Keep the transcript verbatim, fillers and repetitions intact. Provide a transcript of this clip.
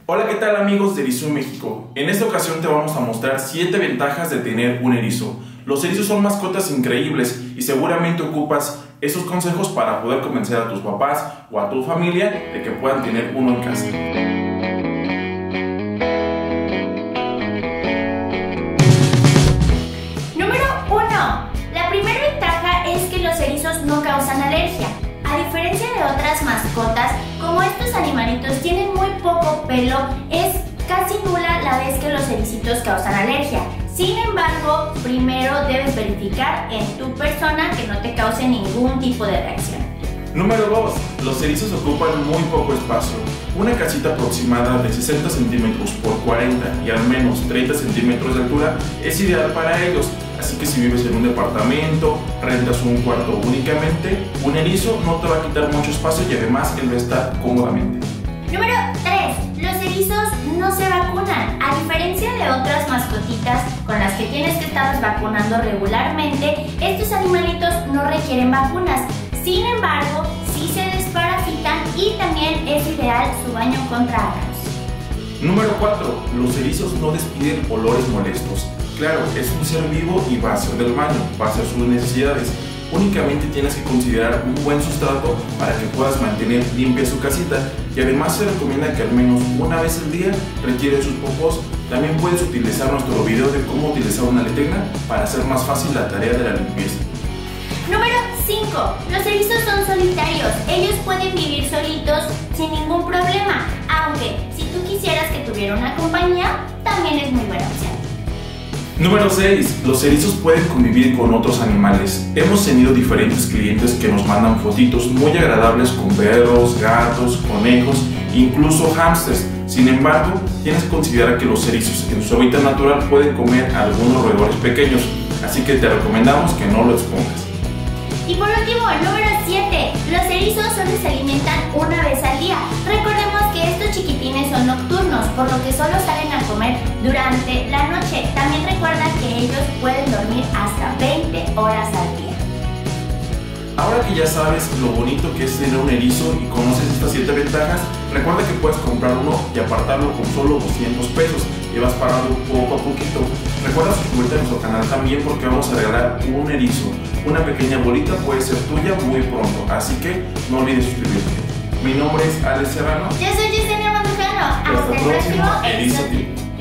Hola, ¿qué tal amigos de Erizo México? En esta ocasión te vamos a mostrar siete ventajas de tener un erizo. Los erizos son mascotas increíbles y seguramente ocupas esos consejos para poder convencer a tus papás o a tu familia de que puedan tener uno en casa. Número uno. La primera ventaja es que los erizos no causan alergia. A diferencia de otras mascotas, como estos animalitos tienen muy poco pelo, es casi nula la vez que los ericitos causan alergia. Sin embargo, primero debes verificar en tu persona que no te cause ningún tipo de reacción. Número dos. Los erizos ocupan muy poco espacio. Una casita aproximada de sesenta centímetros por cuarenta y al menos treinta centímetros de altura es ideal para ellos. Así que si vives en un departamento, rentas un cuarto únicamente, un erizo no te va a quitar mucho espacio y además él va a estar cómodamente. Número tres. Los erizos no se vacunan. A diferencia de otras mascotitas con las que tienes que estar vacunando regularmente, estos animalitos no requieren vacunas. Sin embargo, sí se desparasitan y también es ideal su baño contra ácaros. Número cuatro. Los erizos no despiden olores molestos. Claro, es un ser vivo y va a hacer del baño, va a hacer sus necesidades. Únicamente tienes que considerar un buen sustrato para que puedas mantener limpia su casita y además se recomienda que al menos una vez al día retire sus popós. También puedes utilizar nuestro video de cómo utilizar una letrina para hacer más fácil la tarea de la limpieza. Número cinco. Los erizos son solitarios. Ellos pueden vivir solitos sin ningún problema, aunque si tú quisieras que tuviera una compañía, también es muy buena opción. Número seis. Los erizos pueden convivir con otros animales. Hemos tenido diferentes clientes que nos mandan fotitos muy agradables con perros, gatos, conejos, incluso hámsters. Sin embargo, tienes que considerar que los erizos en su hábitat natural pueden comer algunos roedores pequeños, así que te recomendamos que no lo expongas. Y por último, número siete. Los erizos solo se alimentan una vez al día. Recordemos que estos chiquitines son nocturnos, por lo que solo salen a comer durante la noche. También recuerda que ellos pueden dormir hasta veinte horas al día. Ahora que ya sabes lo bonito que es tener un erizo y conoces estas siete ventajas, recuerda que puedes comprar uno y apartarlo con solo doscientos pesos y vas pagando poco a poquito. Recuerda suscribirte a nuestro canal también porque vamos a regalar un erizo. Una pequeña bolita puede ser tuya muy pronto, así que no olvides suscribirte. Mi nombre es Alex Serrano. Yo soy Yesenia Mandujano. Hasta, Hasta el próximo Erizo Team.